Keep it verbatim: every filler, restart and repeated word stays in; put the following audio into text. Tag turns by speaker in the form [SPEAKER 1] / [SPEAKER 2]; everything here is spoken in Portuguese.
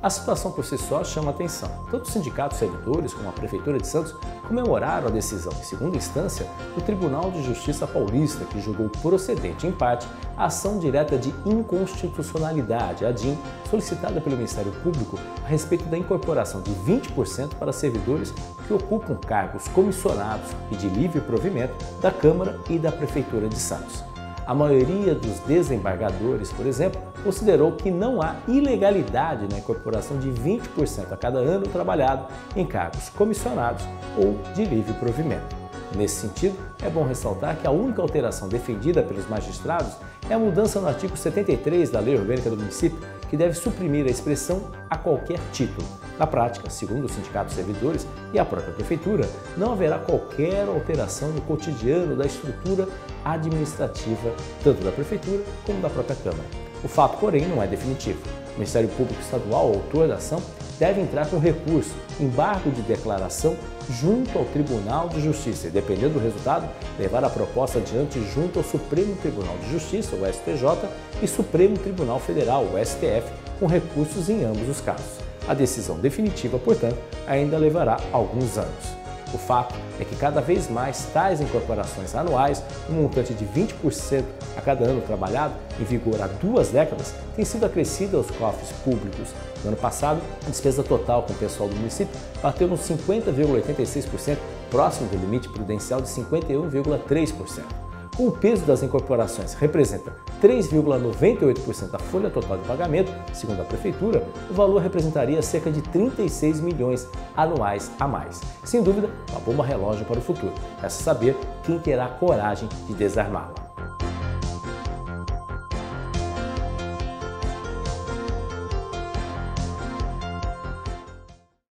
[SPEAKER 1] A situação por si só chama atenção. Tanto os sindicatos servidores como a Prefeitura de Santos comemoraram a decisão, em segunda instância, do Tribunal de Justiça Paulista, que julgou procedente, em parte, a ação direta de inconstitucionalidade, a D I N, solicitada pelo Ministério Público a respeito da incorporação de vinte por cento para servidores que ocupam cargos comissionados e de livre provimento da Câmara e da Prefeitura de Santos. A maioria dos desembargadores, por exemplo, considerou que não há ilegalidade na incorporação de vinte por cento a cada ano trabalhado em cargos comissionados ou de livre provimento. Nesse sentido, é bom ressaltar que a única alteração defendida pelos magistrados é a mudança no artigo setenta e três da Lei Orgânica do Município, que deve suprimir a expressão "a qualquer título". Na prática, segundo os sindicatos servidores e a própria Prefeitura, não haverá qualquer alteração no cotidiano da estrutura administrativa, tanto da Prefeitura como da própria Câmara. O fato, porém, não é definitivo. O Ministério Público Estadual, autor da ação, deve entrar com recurso, embargo de declaração, junto ao Tribunal de Justiça e, dependendo do resultado, levar a proposta adiante junto ao Supremo Tribunal de Justiça, o S T J, e Supremo Tribunal Federal, o S T F, com recursos em ambos os casos. A decisão definitiva, portanto, ainda levará alguns anos. O fato é que cada vez mais tais incorporações anuais, um montante de vinte por cento a cada ano trabalhado, em vigor há duas décadas, tem sido acrescida aos cofres públicos. No ano passado, a despesa total com o pessoal do município bateu nos cinquenta vírgula oitenta e seis por cento, próximo do limite prudencial de cinquenta e um vírgula três por cento. Com o peso das incorporações representa três vírgula noventa e oito por cento da folha total de pagamento, segundo a Prefeitura, o valor representaria cerca de trinta e seis milhões anuais a mais. Sem dúvida, uma bomba relógio para o futuro. Resta saber quem terá coragem de desarmá-la.